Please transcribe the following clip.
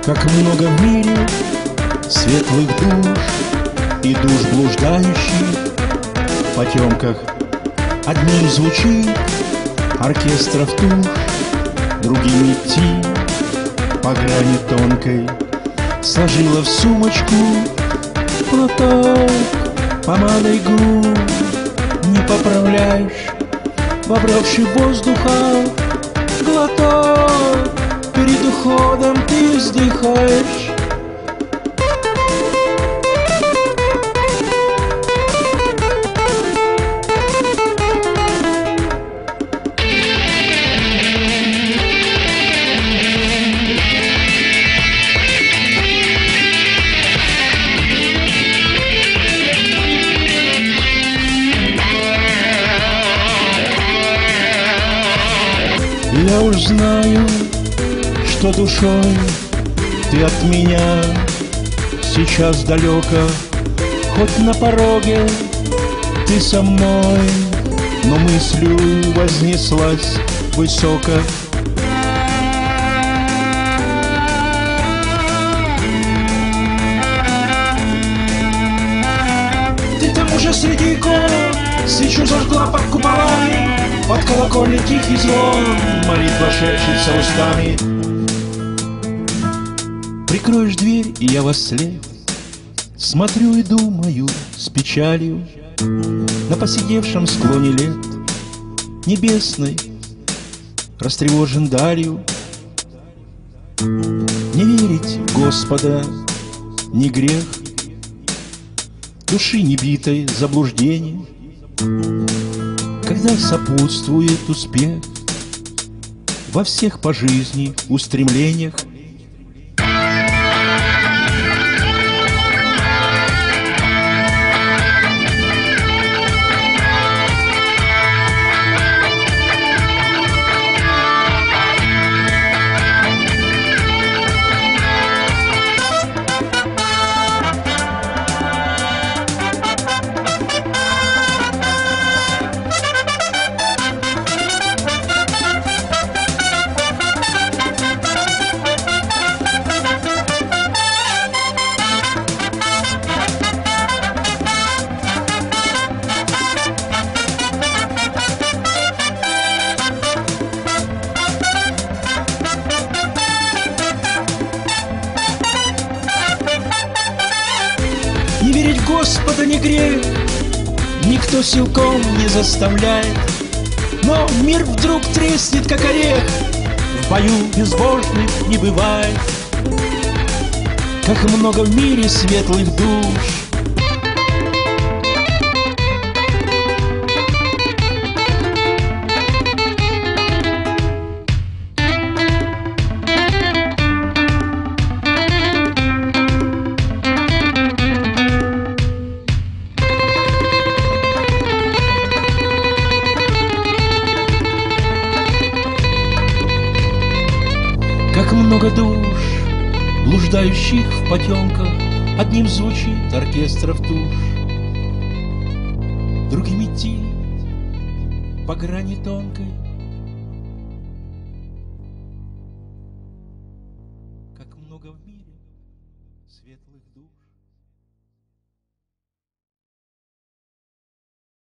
Как много в мире светлых душ и душ блуждающих в потемках. Одним звучит оркестров тушь, другим идти по грани тонкой. Сложила в сумочку платок помадой губ, не поправляешь, вобравший воздуха глоток. Перед уходом ты вздыхаешь. Я уж знаю, что душой ты от меня сейчас далеко, хоть на пороге ты со мной, но мыслью вознеслась высоко. Ты там уже среди икон свечу зажгла под куполами, под колокольный тихий звон молитва шепчется устами. Прикроешь дверь, и я во след смотрю и думаю с печалью на поседевшем склоне лет небесной, растревожен далью. Не верить в Господа не грех, души не битой заблуждений, когда сопутствует успех во всех по жизни устремлениях. Не верить в Господа не грех, никто силком не заставляет, но мир вдруг треснет, как орех, в бою безбожных не бывает. Как много в мире светлых душ, как много душ, блуждающих в потемках. Одним звучит оркестров тушь, другим идти по грани тонкой. Как много в мире светлых душ.